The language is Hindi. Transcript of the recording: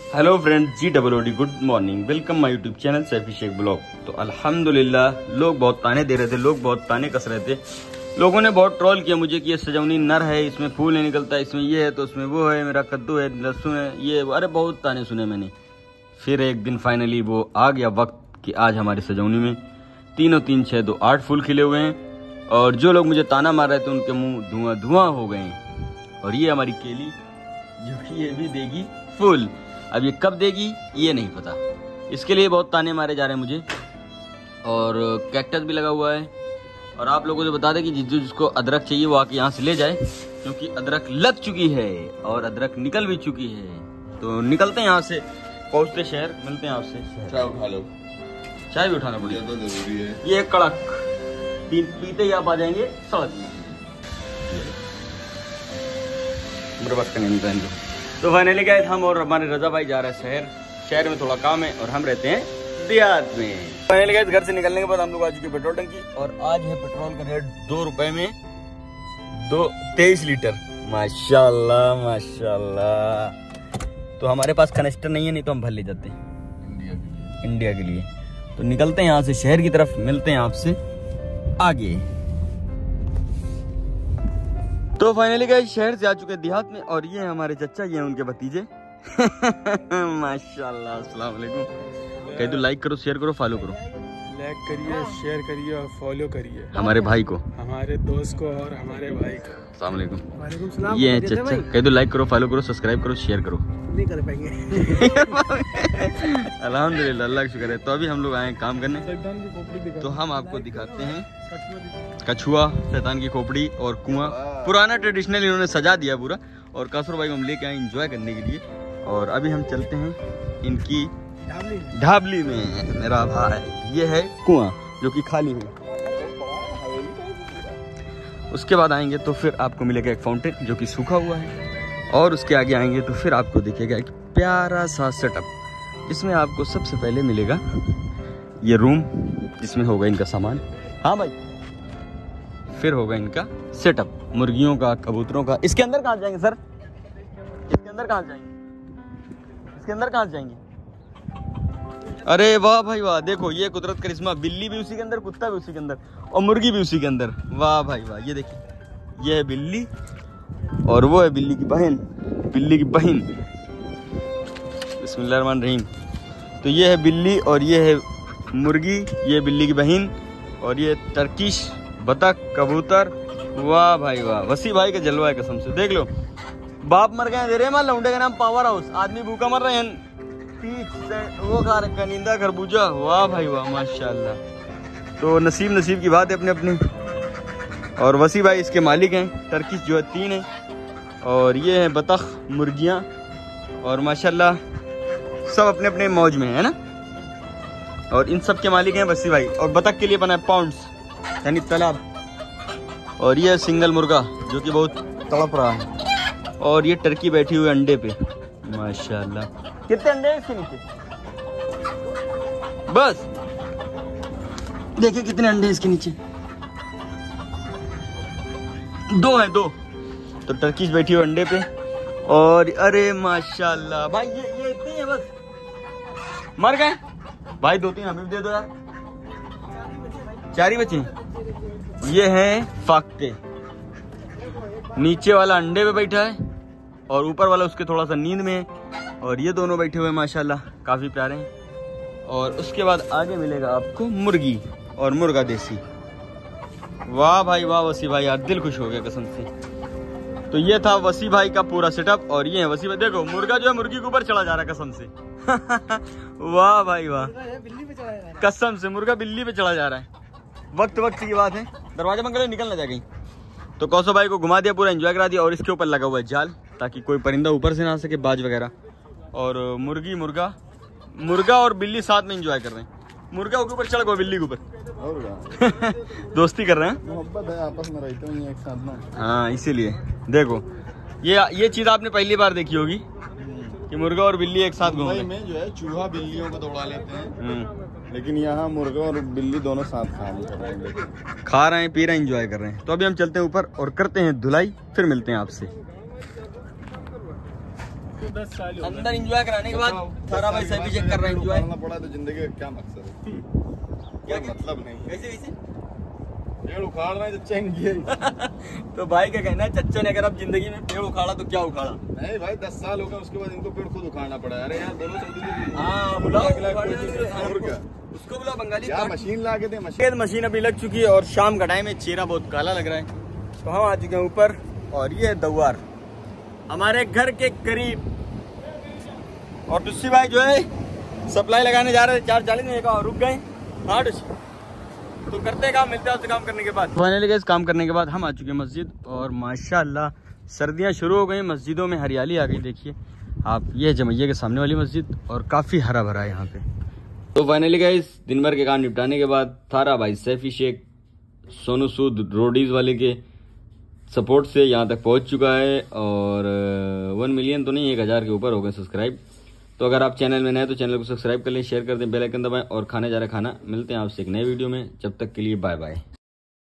Hello friends, GOOD good morning, welcome my YouTube channel Saifi Sheikh vlog. तो अल्हम्दुलिल्लाह लोग बहुत ताने दे रहे थे, लोग बहुत ताने कस रहे थे। लोगों ने बहुत ट्रोल किया मुझे कि ये सजौनी नर है, इसमें फूल नहीं निकलता, इसमें ये है तो उसमें वो है, मेरा कद्दू है, लहसुन है, ये अरे बहुत ताने सुने मैंने। फिर एक दिन फाइनली वो आ गया वक्त कि आज हमारी सजौनी में 3 3 6 2 8 फूल खिले हुए हैं। और जो लोग मुझे ताना मार रहे थे उनके मुंह धुआं धुआं हो गए हैं। और ये हमारी केली जो कि ये भी देगी फूल। अब ये कब देगी ये नहीं पता, इसके लिए बहुत ताने मारे जा रहे हैं मुझे। और कैक्टस भी लगा हुआ है। और आप लोगों से बता दें कि जिसको अदरक चाहिए वो आके यहाँ से ले जाए, क्योंकि अदरक लग चुकी है और अदरक निकल भी चुकी है। तो निकलते हैं यहाँ से, पहुँचते शहर, मिलते हैं आपसे। चाय उठा लो, चाय भी उठाना पड़ेगा तो जरूरी है। ये कड़क पीते ही आप आ जाएंगे सड़क में। बर्बाद करने नहीं पहन दो। तो फाइनली गए हम और हमारे रजा भाई जा रहे हैं शहर में थोड़ा काम है और हम रहते हैं देहात में। फाइनली गए घर से निकलने के बाद हम लोग आ चुके पेट्रोल टंकी और आज है पेट्रोल का रेट 2 रुपए में 23 लीटर। माशाल्लाह माशाल्लाह। तो हमारे पास कनेक्टर नहीं है, नहीं तो हम भर ले जाते हैं इंडिया के लिए। तो निकलते हैं यहाँ से शहर की तरफ, मिलते हैं आपसे आगे। तो फाइनली गए शहर से आ चुके देहात में और ये हमारे चचा, ये उनके भतीजे। माशाल्लाह, अस्सलाम वालेकुम। कह दो लाइक करो, शेयर करो, फॉलो करो। लाइक करिए, शेयर करिए और फॉलो करिए हमारे भाई को, हमारे दोस्त को और हमारे भाई को। अस्सलाम वालेकुम। वालेकुम सलाम। ये है चचा। कह दो लाइक करो, फॉलो करो, सब्सक्राइब करो, शेयर करो। नहीं कर पाएंगे। अल्हम्दुलिल्लाह, अल्लाह का शुक्र है। तो अभी हम लोग आए काम करने, तो हम आपको दिखाते हैं कछुआ, शैतान की खोपड़ी और कुआं। पुराना ट्रेडिशनल इन्होंने सजा दिया पूरा। और कासुर भाई को हम लेके आए एंजॉय करने के लिए। और अभी हम चलते हैं इनकी ढाबली में। मेरा भाई, ये है कुआं जो कि खाली है। उसके बाद आएंगे तो फिर आपको मिलेगा एक फाउंटेन जो कि सूखा हुआ है। और उसके आगे आएंगे तो फिर आपको दिखेगा एक प्यारा सा सेटअप। इसमें आपको सबसे पहले मिलेगा ये रूम जिसमें होगा इनका सामान। हाँ भाई, फिर होगा इनका सेटअप मुर्गियों का, कबूतरों का। इसके अंदर कहाँ जाएंगे सर? इसके अंदर कहाँ जाएंगे? इसके अंदर कहाँ जाएंगे? अरे वाह भाई वाह, देखो ये कुदरत करिश्मा। बिल्ली भी उसी के अंदर, कुत्ता भी उसी के अंदर और मुर्गी भी उसी के अंदर। वाह भाई वाह, ये देखिए, ये है बिल्ली और वो है बिल्ली की बहन। बिल्ली की बहन, बिस्मिल्लाहिर्रहमानिर्रहीम। तो ये है बिल्ली और ये है मुर्गी, ये बिल्ली की बहन। और ये टर्किश बतख, कबूतर। वाह भाई वाह, वसी भाई का जलवा है कसम से। देख लो, बाप मर गए दे रहे हैं लौंडे का नाम पावर हाउस। आदमी भूखा मर रहे हैं, वो खा रहे कनिंदा, खरबूजा। वाह भाई वाह, माशाल्लाह। तो नसीब की बात है अपने अपने। और वसी भाई इसके मालिक हैं। टर्किश जो है 3 है और ये है बतख, मुर्गियाँ। और माशाल्लाह सब अपने अपने मौज में है ना। और इन सब के मालिक हैं वसी भाई। और बतख के लिए बना है पॉन्ड्स यानी तालाब। और ये सिंगल मुर्गा जो कि बहुत तड़प रहा है। और ये टर्की बैठी हुई अंडे पे, माशाल्लाह। कितने अंडे हैं इसके नीचे? बस देखिए कितने अंडे हैं इसके नीचे। 2 हैं, 2। तो टर्कीज बैठी हुई अंडे पे। और अरे माशाल्लाह भाई, ये इतनी है बस। मर गए भाई, 2 3 हमें भी दे दो यार। 4 ही बचे। ये हैं फाख्ते। नीचे वाला अंडे पे बैठा है और ऊपर वाला उसके थोड़ा सा नींद में है। और ये दोनों बैठे हुए माशाल्लाह काफी प्यारे हैं। और उसके बाद आगे मिलेगा आपको मुर्गी और मुर्गा देसी। वाह भाई वाह वसी भाई, यार दिल खुश हो गया कसम से। तो ये था वसी भाई का पूरा सेटअप। और ये है वसी भाई, देखो मुर्गा जो है मुर्गी के ऊपर चला जा रहा है कसम से। वाह भाई वाह, कसम से मुर्गा बिल्ली पे चला जा रहा है। वक्त की बात है। दरवाजा बंद करो, निकल ना जाए कहीं। तो कौसो भाई को घुमा दिया, पूरा एंजॉय करा दिया। और इसके ऊपर लगा हुआ है जाल ताकि कोई परिंदा ऊपर से ना आ सके, बाज वगैरह। और मुर्गा और बिल्ली साथ में एंजॉय कर रहे हैं। मुर्गा के ऊपर चढ़ गया बिल्ली के ऊपर। दोस्ती कर रहे हैं, मोहब्बत है, आपस में रहते हैं एक साथ ना। हाँ इसीलिए देखो, ये चीज आपने पहली बार देखी होगी कि मुर्गा और बिल्ली एक साथ घूम रहे हैं। में जो है चूहा बिल्लियों को दौड़ा लेते हैं, लेकिन यहाँ मुर्गा और बिल्ली दोनों साथ खा रहे हैं, पी रहे हैं, एंजॉय कर रहे हैं। तो अभी हम चलते हैं ऊपर और करते हैं धुलाई, फिर मिलते हैं आपसे। 10 साल अंदर एंजॉय कराने के बाद थारा भाई सेल्फी चेक कर रहा है एंजॉय करना पड़ा तो जिंदगी का क्या मकसद है? क्या मतलब नहीं। कैसे कैसे पेड़ उखाड़ रहे हैं चच्चा तो भाई क्या कहना है चच्चा ने अगर अब जिंदगी में पेड़ उखाड़ा तो क्या उखाड़ा? नहीं भाई 10 साल हो गए उसके बाद इनको पेड़ खुद उखाड़ना पड़ा। अरे यार दोनों सऊदी हाँ बुलाओ और क्या उसको बुलाओ बंगाली क्या मशीन ला के दे मशीन अभी लग चुकी है और शाम का टाइम है, चेहरा बहुत काला लग रहा है। तो हम आ चुके हैं ऊपर और ये है दवार हमारे घर के करीब। और टुस्सी भाई जो है सप्लाई लगाने जा रहे थे 4:40 में और रुक गए। हाँ टुस्सी तो करते काम, मिलते हैं काम करने के बाद। फाइनली गाइस काम करने के बाद हम आ चुके हैं मस्जिद और माशाल्लाह सर्दियां शुरू हो गई, मस्जिदों में हरियाली आ गई। देखिए आप, ये जमैया के सामने वाली मस्जिद और काफ़ी हरा भरा है यहाँ पे। तो फाइनली गाइस दिन भर के काम निपटाने के बाद थारा भाई सैफी शेख सोनू सूद रोडीज वाले के सपोर्ट से यहाँ तक पहुँच चुका है और 1 मिलियन तो नहीं 1000 के ऊपर हो गए सब्सक्राइब। तो अगर आप चैनल में नए तो चैनल को सब्सक्राइब कर लें, शेयर कर दें, बेल आइकन दबाएं और खाने जा रहे खाना। मिलते हैं आपसे एक नए वीडियो में, जब तक के लिए बाय बाय।